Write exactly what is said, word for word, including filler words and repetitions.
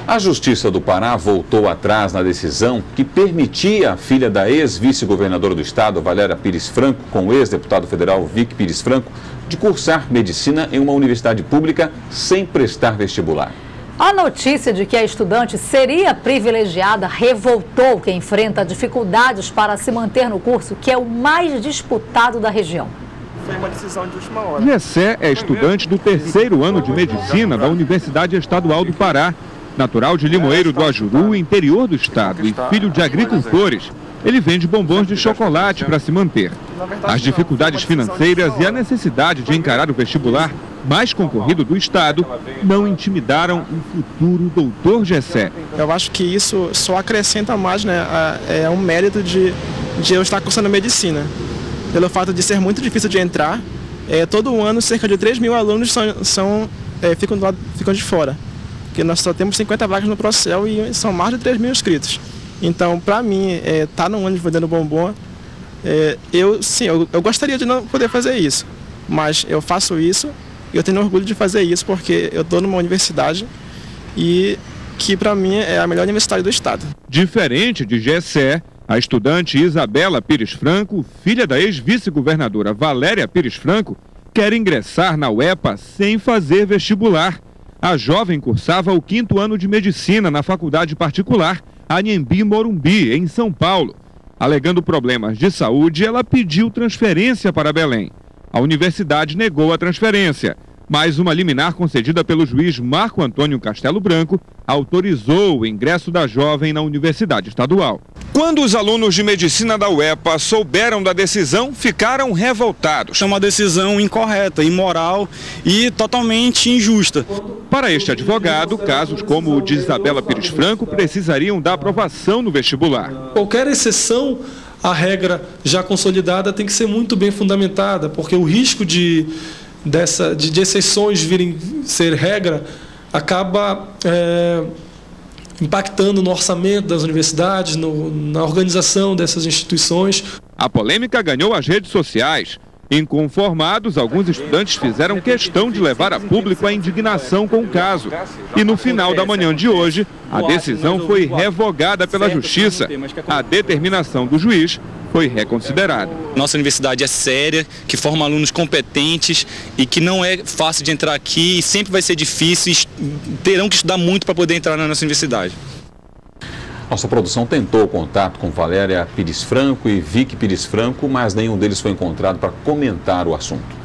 A Justiça do Pará voltou atrás na decisão que permitia a filha da ex-vice-governadora do estado, Valéria Pires Franco, com o ex-deputado federal Vic Pires Franco, de cursar medicina em uma universidade pública sem prestar vestibular. A notícia de que a estudante seria privilegiada revoltou quem enfrenta dificuldades para se manter no curso, que é o mais disputado da região. Foi uma decisão de última hora. Gessé é estudante do terceiro ano de medicina da Universidade Estadual do Pará. Natural de Limoeiro do Ajuru, interior do estado, e filho de agricultores, ele vende bombons de chocolate para se manter. As dificuldades financeiras e a necessidade de encarar o vestibular mais concorrido do estado não intimidaram o futuro doutor Gessé. Eu acho que isso só acrescenta mais, né, a, é um mérito de, de eu estar cursando medicina. Pelo fato de ser muito difícil de entrar, é, todo ano cerca de três mil alunos são, são, é, ficam, do lado, ficam de fora. Porque nós só temos cinquenta vagas no Procel e são mais de três mil inscritos. Então, para mim, estar é, tá no ônibus vendendo bombom, é, eu sim, eu, eu gostaria de não poder fazer isso. Mas eu faço isso e eu tenho orgulho de fazer isso porque eu estou numa universidade e que, para mim, é a melhor universidade do estado. Diferente de Gessé, a estudante Isabela Pires Franco, filha da ex-vice-governadora Valéria Pires Franco, quer ingressar na U E P A sem fazer vestibular. A jovem cursava o quinto ano de medicina na faculdade particular Anhembi Morumbi, em São Paulo. Alegando problemas de saúde, ela pediu transferência para Belém. A universidade negou a transferência, mas uma liminar concedida pelo juiz Marco Antônio Castelo Branco autorizou o ingresso da jovem na Universidade Estadual. Quando os alunos de medicina da U E P A souberam da decisão, ficaram revoltados. É uma decisão incorreta, imoral e totalmente injusta. Para este advogado, casos como o de Isabela Pires Franco precisariam da aprovação no vestibular. Qualquer exceção à regra já consolidada tem que ser muito bem fundamentada, porque o risco de, dessa, de, de exceções virem ser regra acaba é, impactando no orçamento das universidades, no, na organização dessas instituições. A polêmica ganhou as redes sociais. Inconformados, alguns estudantes fizeram questão de levar a público a indignação com o caso. E no final da manhã de hoje, a decisão foi revogada pela Justiça. A determinação do juiz foi reconsiderada. Nossa universidade é séria, que forma alunos competentes e que não é fácil de entrar aqui e sempre vai ser difícil e terão que estudar muito para poder entrar na nossa universidade. Nossa produção tentou contato com Valéria Pires Franco e Vic Pires Franco, mas nenhum deles foi encontrado para comentar o assunto.